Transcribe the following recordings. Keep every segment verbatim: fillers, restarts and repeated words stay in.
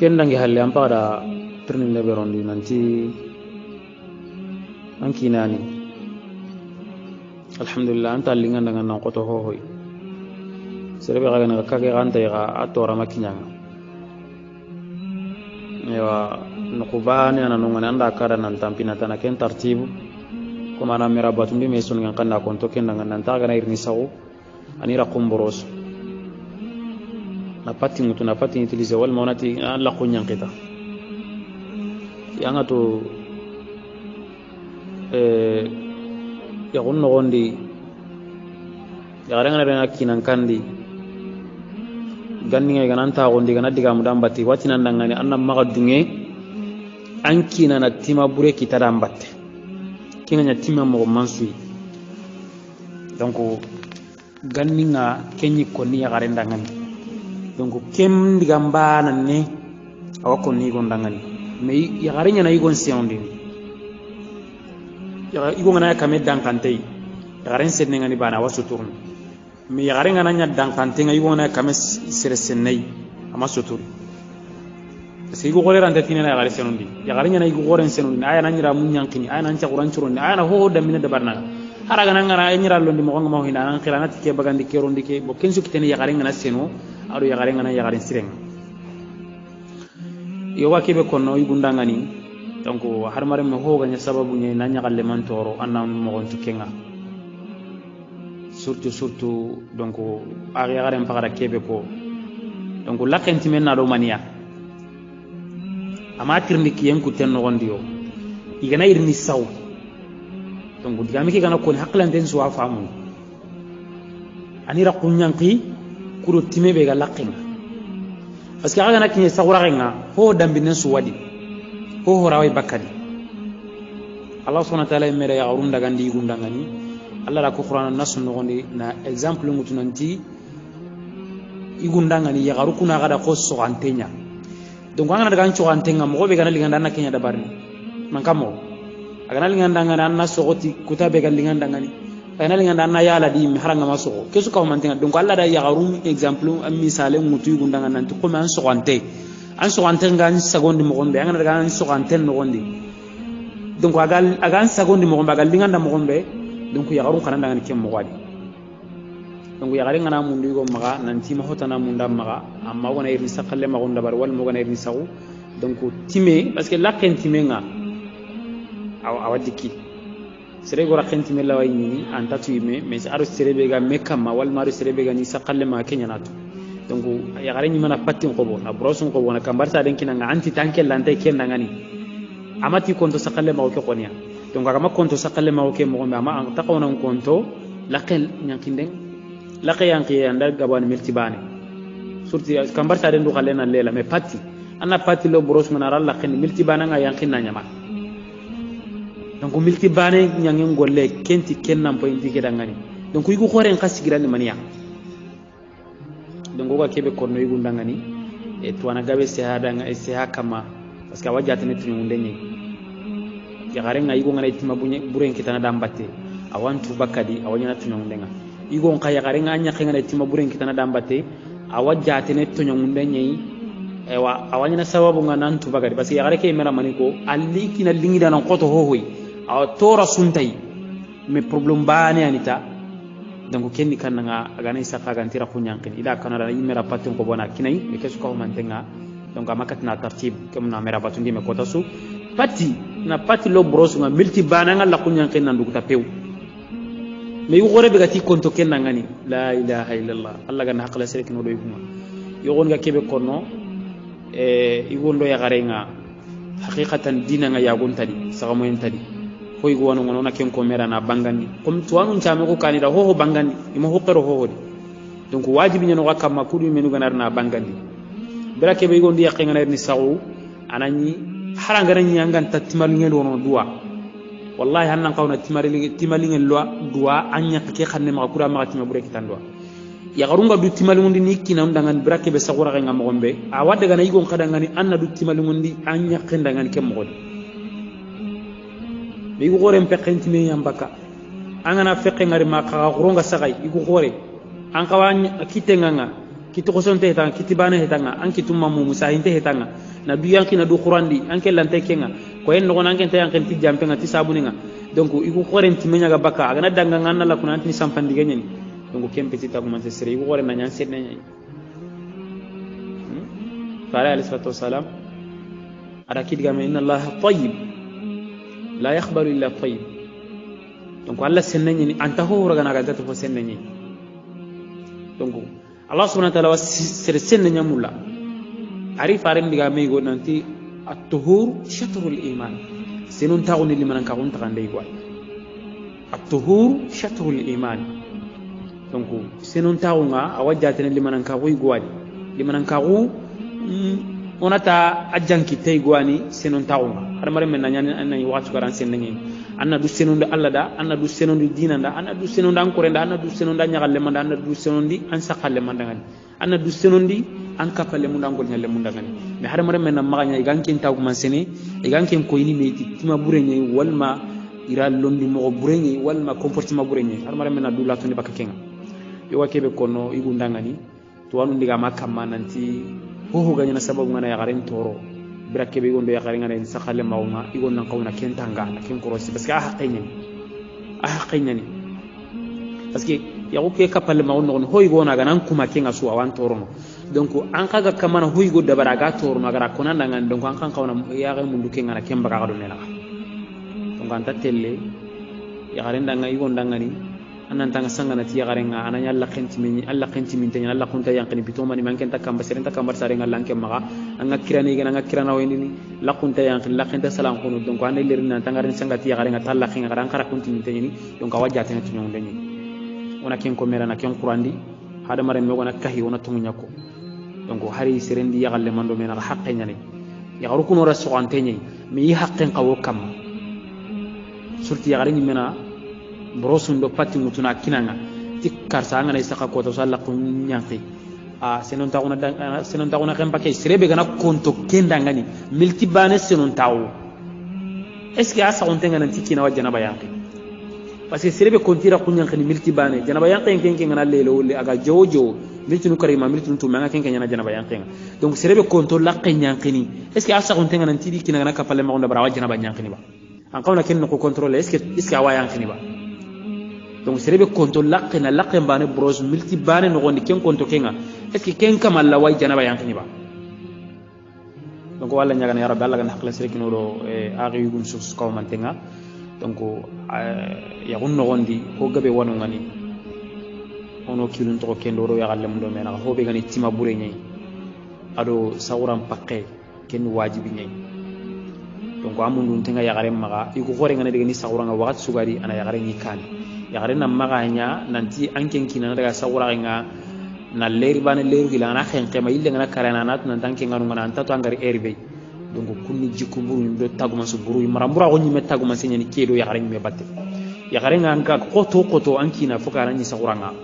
kendangi halle ampara training leberondi nanti ankinani alhamdulillah anta linga dengan nan qoto hohoy serebe ga na kage ganta ga atora makinyanga ewa nukubani ana nungana anda kada nan tampina tana ken tartibu kuma na mera batumbi mesun ngan kanda konto ken dengan nan taga na irni sawu anira kumboros na pati mutu na pati utiliser wal monati alla kunyan kita yanga to eh ya gonno gondi ya garanga na kinan kandi ganni ngay gananta gondi gana diga mudam batti watina ndangani anna maga dunge ankina na tima bure kita dambatte kinga nya tima mo mansui donc ganni nga kenyi ko ni ya garenda ngani donc kem diga mbana ne awako ni gondangani me ya garenya na igon siondi ya igon na kame dankante ya garen sedne ngani bana wasu turnu mi yagare ngana nya dankante ngai wona kame sere senai ama sotur se go gore rande tinena yagare senondi yagare nya na igo gore senondi aya na nyira munyankini aya na ncha quran churondi aya na ho damina de barna haraga na ngara nyira londi mo ngama hina nan khirana tike bagandi ke rondi ke bo kensu kitene yagare ngana seno ado yagare ngana yagare sireng yo wakibe konno igundangani donc har mare mo ho ganya sababu nya na nya galle man toro anna mo gontu kenga surtout surtout donc ari garen pagara kebe ko donc lakenti men na do mania amatir ni kiyen ku ten no gondiyo igana irni saw donc digami ki gana ko haklan den so afamu ani ra kunyanki kuro timebe ga lakin parce que aga na kinye sawra renga ho dambinen su wadi ho ho rawai bakadi Allah subhanahu wa ta'ala mere ya urunda gandi gundangani Allah la ko Qur'an nas no gondi na exemple ngutu nanti igundanga ni yagaru kuna gada ko so antenya donc angana daga ncho antenga mo be gana linganda na kenya da barni mankamo agana linganda ngana na sogoti kutabe ga linganda ngani agana linganda na yala di mi haranga maso kesu ka mantenga donc Allah da yagaru exemple am misale ngutu igundanga nanti ko man so ante an so antenga ni seconde mo gombe angana daga so anten no gondi donc agal agan seconde mo gombe agal linganda mo gombe donc ya garu kana ngani kem mogadi donc ya garenga na mundu go maga nanti ma hotana munda maga amma wona irni sakalle ma gonda bar wal mo gona irni sawu donc timé parce que la ken timé nga aw awadiki sere go raken timé la wayni anta tuime mais aro sere be ga mekama wal maru sere be ga ni sakalle ma kenya natu donc ya garenni mana patin ko bo na brosun ko bona kambarta den kinanga anti tankel lante ken ngani amati konto sakalle ma ko konya donc aga makonto sakalle ma oke mo ma an taqawna konto laqel nyankinden laqe yanki anda gabani miltibani surti kambarta den du khalena lela me patti anna patti lo boros mana ral laqen miltibana nga yankinna nyama donc miltibane nyangen golle kenti kennam po indi kedangani donc yugo khoren khasigirani maniya donc go kebe konno yugo ndangani e tuana gabe se hada nga e se hakama parce que wajatene tunu ndenye ya garenga igo ngana itima bunye buren kitana dambatte awantu bakadi awanyana tunyondenga igo nka ya garenga anya khengana itima buren kitana dambatte awajate ne tunyondenye ewa awanyana sababu ngana antu bakadi basi ya gareke mera maniko aliki na lingida na qoto hohoy aw tora suntai me problem bane anita donc kenni kananga agana isaka gantira kunyankin ida kanara imera patin ko bona kinai me kesu ko mantenga donc amakatna tartib kemna mera batundi me kotasu pati na pati lo brosu nga milti bana nga la kunyan ken nandu ta pew me yu gore be gati konto ken ngani la ilaha illallah Allah gana hakla sere ken do yuma yo gon ga kebe konno e igondo ya garenga haqiqatan dina nga ya gon tadi saga moyen tadi ko igo wono ngono na ken ko mera na bangandi kom tuwanu chame ko kanida ho ho bangandi imo ho qero ho ho donc wajibi nyano ga kam kudu menu ganar na bangandi bera kebe igondo ya ken ngana ni sawu anani haranga nyi angan tatimalinge dono dua wallahi hannan qawna timalinge timalinge lwa dua anya ke xanne ma kura ma tima bure kitan dua ya garunga du timalingundi ni kinam dangan brake be sagura nga mo gombe a wadde gana yigon kadanga ni anna du timalingundi anya kendangan ke mo godi be go gore mpekkenti me yambaka angana fekke ngari ma ka goronga sagay igo gore an kawanya kitenga nga kiti khosonte hetanga kiti bane hetanga an kitu mamu musahinte hetanga na du yanki na du qurandi anke lante kenga ko en no anke tan yanki ti jampenga ti sabuninga donc iku khoren ti menya ga baka agana danga ngana la kuna anti sampandi ganyen donc kempe ti tagu man sere iku khoren na nyan sedna nyi fara alayhi salatu wassalam ada kidiga me inna allaha tayyib la yakhbaru illa tayyib donc alla senna nyi anta ho raga na ga tatu fo senna nyi donc Allah subhanahu wa ta'ala sere senna nyamulla ari farin diga me go nanti at-tuhur shatrul iman senun tauni liman ka gunta kan dai gwai at-tuhur shatrul iman donc senun taunga awajjatene liman ka goy gwai liman ka go onata ajanki tay gwani senun taunga har mare men nanya anani watu garan senna nyi anna du senonde Allah da anna du senonde dina da anna du senonde ankore da anna du senonde nyagal manda anna du senondi an sakalle manda ngani anna du senondi an kapalle munda ngol nyalle munda ngani me har mare men maganya igankin taw man sene igankin ko yini meeti tima burenye walma ira londi mo burenye walma comportement burenye har mare men du latundi bakka kenga yo wakebe kono igunda ngani to wanu ndiga makamma nanti ho ho ganya sababu ngana ya garen toro birake be gondo ya garenga ne sakale mawma igon nan kawna kentanga na ken korosi parce que a haqayni a haqayni parce que ya ko ke kapal mawn non hoy gona ga nan kuma ken asu awan torono donc an kaga kamana hoy go dabara ga torono gara konanda ngan donc an kan kawna ya ga mundu ken ngana ken baga ga do nela donc an tatelle ya garenda ngai igon dangani anan tanga sangana ti garenga ananya alla khenti min alla khenti min tanya alla kunta yang kini bitoma ni manken takam baseren takam barsare ngal lanke maga anga kirani gana anga kirana wayni la kunta yang la khenta salam kono donc ane lerina tanga ren sangati ya garenga talla khinga garan kara kunti min tanya ni donc awajja tan tunyo ndani ona ken ko mera na ken qurandi hada mare me gona kahi ona tumunya ko donc hari serendi ya galle mando mena haqqe nyane ya garu kuno rasu antenya mi yi haqqen qawo kam surti ya garengi mena brosun do patti mutuna kinanga tikkar sa ngana isaka ko to salla ko nyanti a senon tauna senon tauna kan pakai sirebe gana konto kenda ngani milti bane senon taw est ce que asa on tenga nanti kina wajana bayanki parce que sirebe kontira kunyan kan milti bane jana bayanki ken ken ngana lelo le aga jojo milti nu karima milti nu tumanga ken ken jana bayanki donc sirebe konto la kenyankini est ce que asa on tenga nanti kina ngana kapale ma on da bara wajana bayanki ba an kawna ken ko contrôler est ce que est ce que awayanki ba donc serebe konto laqina laqen bane bros multi bane no gondi ken konto kenga est ce que ken kamal la way janaba yankini ba donc wala nyaga ya rabbi Allah gan hakla sereki no do e ari yugum sus ko mantenga donc ya gonno gondi ko gabe wono ngani ono kilun to kendo ro ya galle mun do mena ho be gani tima bure nyai ado sawran pakke ken wajibi nyai donc amundu tenga ya gare maga iku gore ngane de ni sawran ga wakat sugari ana ya gare ni kan ya gare na maganya nanti anken kina daga sawra nga na leri bane leru gila na khen kema ille ngana karana nat nan tanke nganu ngana anta to angari erbe donc kunni jikku buru do taguma su buru marambura ko nyime taguma senya ni kedo ya gare me batte ya gare nga anka koto koto ankina fokara ni sawra nga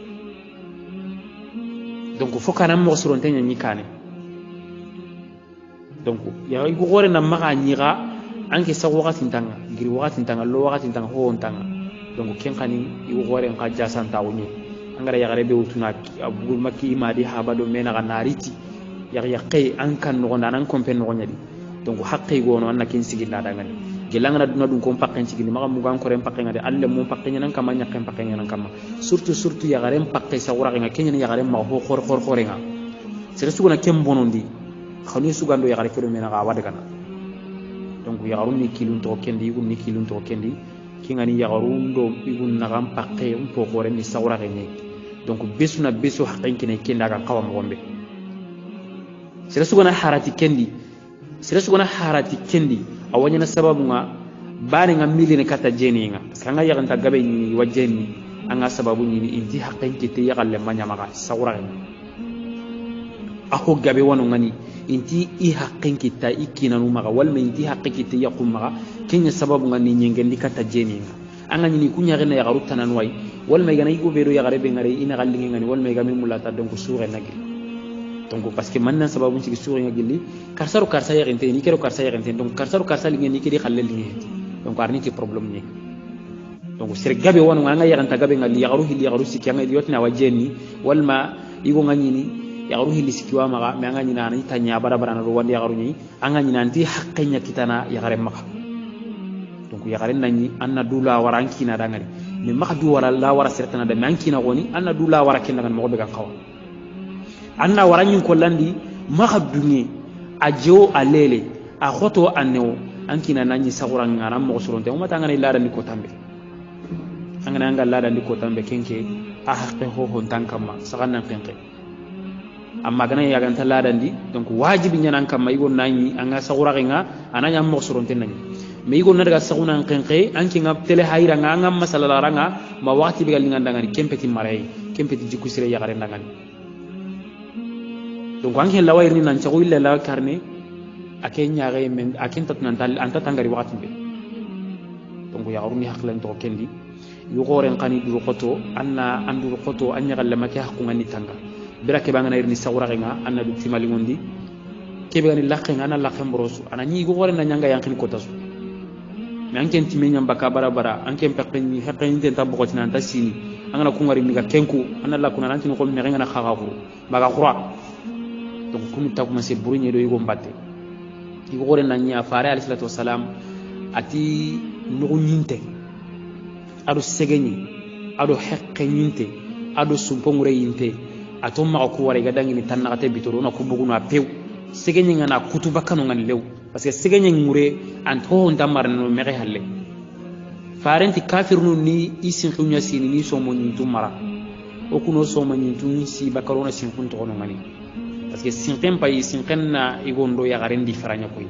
donc fokara mo suron tenya ni kane donc ya igu gore na maganyira anke sa wakati ntanga giri wakati ntanga lo wakati ntanga ho ntanga donc ken kani igu gore nka jasan tawuni angara ya garebe utuna abugul maki madi habado mena ganariti ya ya kay an kan no nan kompen no nyadi donc haqqi gono an nakin sigilla dangani gelanga duna dum ko pakken sigili maga mu gan ko rem pakken ngade alle mu pakken nan kama nyakken pakken nan kama surtout surtout ya garem pakke sa wura nga kenya ya garem ma ho khor khor khor nga sere suguna kem bonondi khani sugando ya gare kero mena ga wada kana donc ya garuni kilun to kendi gun ni kilun to kendi kingani ya garundo igun nagam pakke um po gore ni sawra gene donc besuna besu haqqin kine kenda ga qawam gombe sira sugana harati kendi sira sugana harati kendi awanya na sababu nga bari nga milene kata jeni nga sanga ya ganta gabe ni wajeni anga sababu ni inti haqqin kite ya galle manya maga sawra gene ako gabe wonu ngani inti i haqqin kita ikina nu maga wal inti haqqin kite ya kum maga kenya sababu nga ni nyengendi kata jeni nga anga ni kunya gena ya garuta nan way wal may gana igo bero ya garebe ngare ina gallingi ngani wal may gami mulata donc soure nagri donc parce que man nan sababu ci soure ngili karsaru karsa ya rente ni kero karsa ya rente donc karsaru karsa li ni kedi xalel ni donc arni ci problème ni donc sir gabe wonu nga ya ganta gabe ngali ya garu hili ya garu sikya ngali yotna wajeni wal ma igo ngani ni ya garu hilli sikiwa maga me anga nyina ni tanya bara bara na wandi ya garu ni anga nyina anti haqqenya kitana ya gare maka donc ya gare nanyi anna dula waranki na dangani me maka du wara la wara sertana da manki na goni anna dula wara kin daga mo be kan kawa anna waranyin kollandi maka dunye ajo alele a khoto annewo ankina nanyi saguran ngana mo soronte o mata ngana ila ni ko tambe angana anga la ni ko tambe kenke a haqqe ho hon tankama sagannan kenke amma gana ya ganta la dandi donc wajibi nyanan kam igon nanyi anga sagura nga ananya mo soronte nanyi me igon daga saguna kenke anki ngap tele hayra nga ngam masala ranga ma wati bigal nganda ngani kempeti maray kempeti jikusire ya garen ngani donc anki la wayri nan chago illa la karne akenya ga men akin tatnan tal anta tangari wati be donc ya garuni haklan to kendi yu goren qani du khoto anna andu khoto anya galla make hakku ngani tanga birake bangana irni sagura nga anna du timali ngondi kebe gani lakke ngana lakke mbrosu ana nyi go goren na nyanga yankin ko tasu me anken timenya mbaka bara bara anken pekni hakani ten tabbo ko tinan tasini angana ku ngari miga kenku anna la kuna nanti ko me ngana khaga ko baga khura donc kunu takuma se burinye do yugo mbatte yugo goren na nya faare alayhi salatu wassalam ati nugo nyinte ado segenyi ado hakke nyinte ado sumpongure yinte atom ma ko wara ga dangini tan na te bitoro na ko bugu na pew segenyi ngana kutuba kanu ngani lew parce que segenyi ngure an to ndamar no mere halle farenti kafirnu ni isin kunya sini ni so mo nyintu mara o kuno so mo nyintu si bakarona sin kun to no ngani parce que sin tempa yi sin kenna igondo ya garendi faranya koy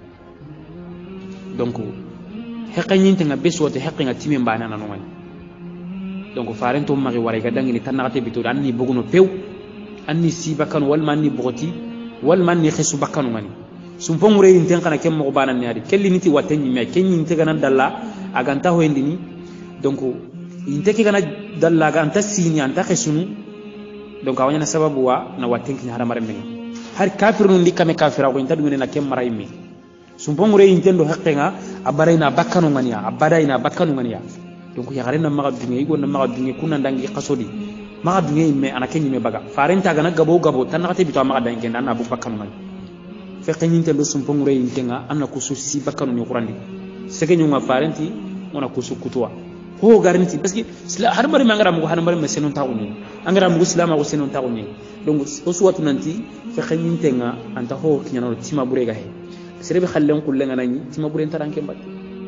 donc haqqanyinte nga besote haqqinga timen bana nanu ngani donc farento mari wara ga dangini tanate bitu anni boguno pew anni si bakan wal manni bogoti wal manni khissu bakanu ngani sum pongure inten kana kem mo bana nyari kelli niti watenni me kenni inte gana dalla aganta ho endini donc inte ke gana dalla aganta sini anta khissunu donc awanya sababu wa na watenki hada mare men har kafirun ndikame kafira ko inta dum na kem maray mi sumpongure intendo haqqenga abarayna bakkanu ngania abadayna bakkanu ngania donc ya garena maga dunge igo na maga dunge kunna dangi qasodi maga dunge me ana kenyi me baga farenta gana gabo gabo tanakate bito maga dangi na bu bakkanu ngani fekke nyintendo sumpongure intenga anna kususi bakkanu ni qurandi segenyu nga farenti ona kusukutwa ho garanti parce que har mari mangara mu har mari mesenon tawuni angara mu islam ko senon tawuni donc o suwatu nanti fekke nyintenga anta ho kinyano tima burega he serebe khallen kullenga nani tima buren taranke mbatti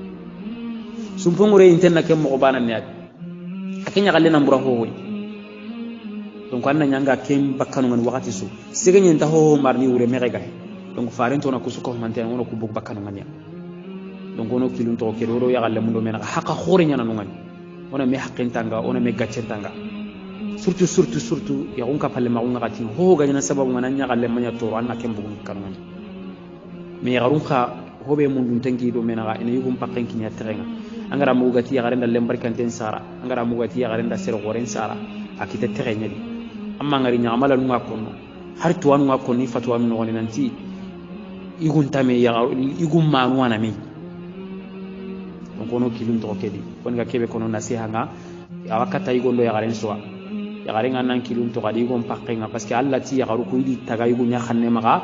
sumpongure intenna kem mo bana ne akenya kallena mbura ho hoy donc anna nyanga kem bakkanu ngan wakati su segenya nta ho marni wure merega donc farento na kusuko mante ngono ku bug bakkanu ngania donc ono kilun to kero ro ya galle mundo mena hakka khore nyana ngani ona me haqqin tanga ona me gacce tanga surtout surtout surtout ya on ka palle ma on ngati ho ga nyana sababu ngana nya galle manya to anna kem bug bakkanu ngani me garun kha hobe mundun tangi do mena ga ina yugum pakkan kinya terenga angara mugati ya garenda lembarkanten sara angara mugati ya garenda ser goren sara akite terenya di amma ngari nyamala nunga kono har tuwan nunga konni fatwa min woni nanti igun tame ya igun manu wana mi donc ono kilun to kedi kon ga kebe kono nasiha nga awakata igon do ya garen soa ya garen nan kilun to kadi igon pakkenga parce que Allah ti ya garu ko idi taga igun ya khanne maga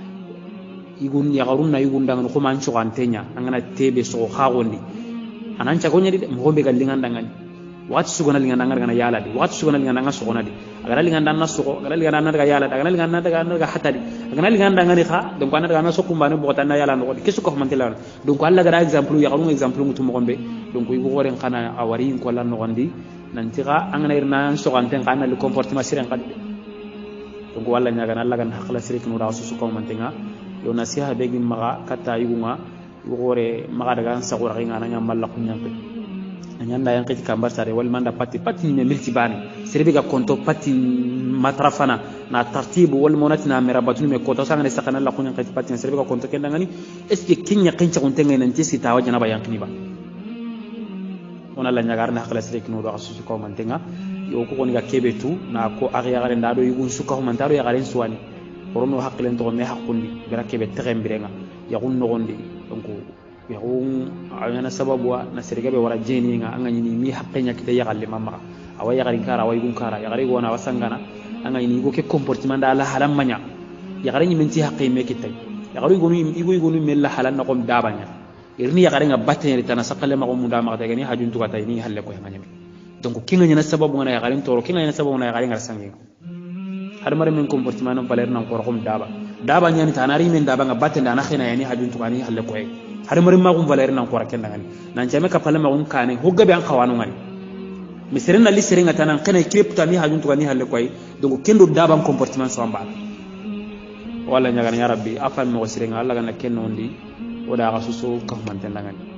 igun ya garun na igun dangan ko man chogantenya angana tebe so khagondi anan chagonya di mo be galingan dangan wat sugona lingan dangan gana yala di wat sugona lingan dangan sugona di agara lingan dangan sugo agara lingan dangan daga yala agara lingan dangan daga hatadi agara lingan dangan kha donc ana daga na sokumba ne bogota na yala no kesu ko mantela donc alla gara exemple ya garun exemple mutu mo gombe donc yugo goren kana awari ko lan no gondi nanti ga angana irna soganten kana le comportement siren kadi donc walla nyaga na alla gan hakla sirik no da su ko mantenga yo nasiha be gi maga kata yugunga gore maga daga sagura nga na nyamalla kunyambe nyanda yang kiti kambar sare wal manda pati pati ni milti bani serebe ga konto pati matrafana na tartibu wal monatina merabatuni me kota sangane sakana la kunyam kiti pati serebe ga konto kenda ngani est ce kinya kincha kuntenga nan tisi tawa jana ba yankini ba ona la nyagar na khala sire kinu do asusu ko mantenga yo ko koni ga kebetu na ko ariya gare ndado yugun suka ko mantaro ya gare suwani orono haklen to me hakundi bera kebe terembirenga ya gunno gondi donc ya gun ayana sababu na sergabe wara jeni nga angani ni mi hakkenya kita ya galle mamma awa ya garin kara way gun kara ya gari gona wasangana anga ini go ke comportement da la halam manya ya garin minti haqqi me kitay ya garu igonu igo igonu mella halan na kom dabanya irni ya garin abatte ni tana saqale ma mu da ma ta gani hajun tu kata ini halle ko nganya donc kinga nyana sababu ngana ya garin toro kinga nyana sababu ngana ya garin arsangi har mare men comportement non valer nan ko kom daba daba nyani tanari men daba ngabatte na khina yani hajun tu kani halle ko har mare ma kum valer nan ko raken ngani nan jame ka pale ma kum kane hogga be an khawanu ngani misere na lisere ngata nan kana kripta ni hajun to ni halle koy donc kendo daban comportement so amba wala nyaga ya rabbi afal mo sire ngala kana kenno ndi oda ga susu ka man tan ngani